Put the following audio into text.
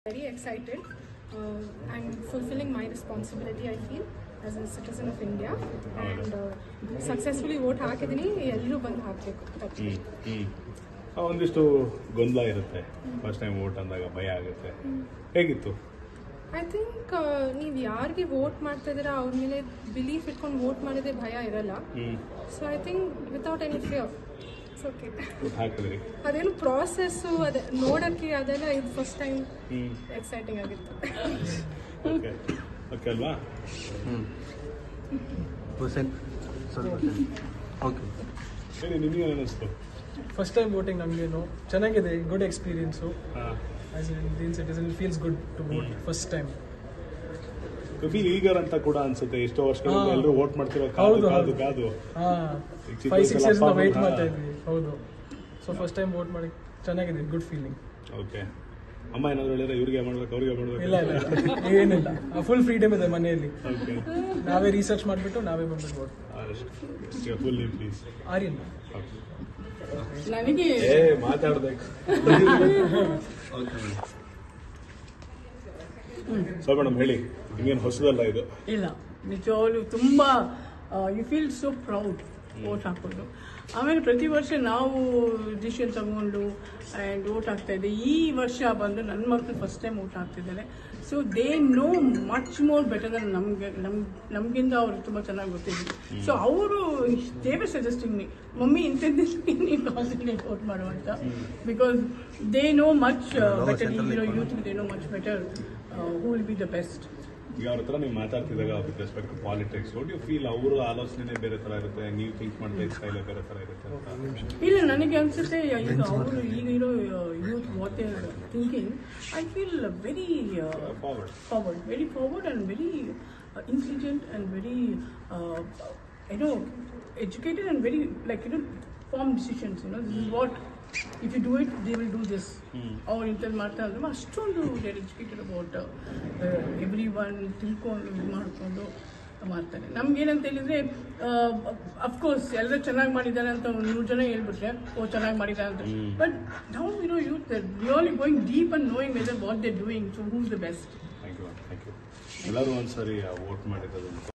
Very excited and fulfilling my responsibility, I feel, as a citizen of India, and successfully vote ಹಾಕಿದೀನಿ. ಎಲ್ಲರೂ ಬಂದು ಹಾಕಬೇಕು. ಒಂದಿಷ್ಟು ಗೊಂದಲ ಇರುತ್ತೆ, ಫಸ್ಟ್ ಟೈಮ್ ವೋಟ್ ಅಂದಾಗ ಭಯ ಆಗುತ್ತೆ. ಹೇಗಿತ್ತು? ಐ ಥಿಂಕ್ ನೀವು ಯಾರಿಗೆ ವೋಟ್ ಮಾಡ್ತಾ ಇದ್ದೀರಾ ಅವ್ರ ಮೇಲೆ ಬಿಲೀಫ್ ಇಟ್ಕೊಂಡು ವೋಟ್ ಮಾಡಿದ್ರೆ ಭಯ ಇರಲ್ಲ. So I think without any fear okay. ಅದೇನು ಪ್ರಾಸೆಸ್ಸು ಅದೇ ನೋಡೋಕ್ಕೆ ಅದೆಲ್ಲ ಇದು ಫಸ್ಟ್ ಟೈಮ್ ಎಕ್ಸೈಟಿಂಗ್ ಆಗಿತ್ತು. ಓಕೆ ಅಲ್ವಾ? ಓಕೆ, ನಿಮಗೆ ಅನ್ನಿಸ್ತು? ಫಸ್ಟ್ ಟೈಮ್ ವೋಟಿಂಗ್ ನಮಗೇನು ಚೆನ್ನಾಗಿದೆ, good experience. As an Indian citizen feels good to vote first time. Feel eager ಅಂತ ಕೂಡ ಅನ್ಸುತ್ತೆ. ಎಷ್ಟೋ ವರ್ಷಗಳಿಂದ ಎಲ್ಲರೂ ವೋಟ್ ಮಾಡ್ತಿರೋ ಕಾದು 5-6 years ವೇಟ್ ಮಾಡ್ತಾ ಇದ್ವಿ. ಹೌದು, ಸೊ ಫಸ್ಟ್ ಟೈಮ್ ವೋಟ್ ಮಾಡಿ ಚೆನ್ನಾಗಿದೆ, ಗುಡ್ ಫೀಲಿಂಗ್. ಓಕೆ. ಅಮ್ಮ ಏನಾದ್ರು ಹೇಳಿದ್ರೆ ಇವ್ರಿಗೆ ಮಾಡ್ಬೇಕು ಅವ್ರಿಗೆ ಮಾಡ್ಬೇಕು? ಇಲ್ಲ ಏನಿಲ್ಲ, ಫುಲ್ ಫ್ರೀಡಮ್ ಇದೆ ಮನೆಯಲ್ಲಿ. ನಾವೇ ರಿಸರ್ಚ್ ಮಾಡಿಬಿಟ್ಟು ನಾವೇ ಬಂದ್ಬಿಟ್ಟು vote. Full name please? Aryan. ನನಗೆ ಮಾತಾಡ್ಬೇಕು. ಸೊ ಮೇಡಮ್ ಹೇಳಿ, ನಿಮಗೇನು ಹೊಸದಲ್ಲ ಇದು? ಇಲ್ಲ, ನಿಜವಾಗ್ಲೂ ತುಂಬ you feel so proud vote ಹಾಕೋದು. ಆಮೇಲೆ ಪ್ರತಿ ವರ್ಷ ನಾವು ಡಿಸಿಷನ್ ತಗೊಂಡು ಆ್ಯಂಡ್ ವೋಟ್ ಹಾಕ್ತಾ ಇದ್ದೆ. ಈ ವರ್ಷ ಬಂದು ನನ್ನ ಮಕ್ಕಳು ಫಸ್ಟ್ ಟೈಮ್ ವೋಟ್ ಹಾಕ್ತಿದ್ದಾರೆ. So they know much more better than ನಮಗಿಂತ ಅವರು ತುಂಬ ಚೆನ್ನಾಗಿ ಗೊತ್ತಿದ್ರು. ಸೊ ಅವರು ದೇವೇ ಸಜೆಸ್ಟಿಂಗ್ ಮೀ, ಮಮ್ಮಿ ಇಂಥದ್ದೇ ನೀವು ಕಾನ್ಸಂಟ್ರೇಟ್ ವೋಟ್ ಮಾಡುವಂತ, because they know much better. ಈಗಿರೋ youth they know much better who will be the best. ಈಗ ಅವ್ರ ಹತ್ರ ನೀವು ಮಾತಾಡ್ತಿದ್ದಾಗ with respect to politics, what you feel? ಅವರ ಆಲೋಚನೆ ಬೇರೆ ತರ ಇರುತ್ತೆ, ನೀವು ಥಿಂಕ್ ಮಾಡಿದ ಸ್ಟೈಲ್ ಬೇರೆ ತರ ಇರುತ್ತೆ ಅಂತ? ಇಲ್ಲ, ನನಗೆ ಅನ್ಸುತ್ತೆ ಈಗ ಅವರು ಈಗ ಇರೋ youth what they are thinking, I feel very forward, very forward and very intelligent and very educated and very formed decisions. This is what, if you do it, they will do this. Or intel ಮಾಡ್ತಾ ಇದ್ರು ಅಷ್ಟೊಂದು they educated about every one, ತಿಳ್ಕೊಂಡು ಇದು ಮಾಡಿಕೊಂಡು ಮಾಡ್ತಾರೆ. ನಮ್ಗೇನಂತ ಹೇಳಿದ್ರೆ, of course ಎಲ್ಲರೂ ಚೆನ್ನಾಗಿ ಮಾಡಿದ್ದಾರೆ ಅಂತ 100 ಜನ ಹೇಳ್ಬಿಟ್ರೆ ಚೆನ್ನಾಗಿ ಮಾಡಿದ್ದಾರೆ ಅಂತ, but now youth really going deep and knowing whether what they doing, so who is the best. Thank you. ಎಲ್ಲರೂ ಒಂದ್ಸರಿ ವೋಟ್ ಮಾಡಿರೋದು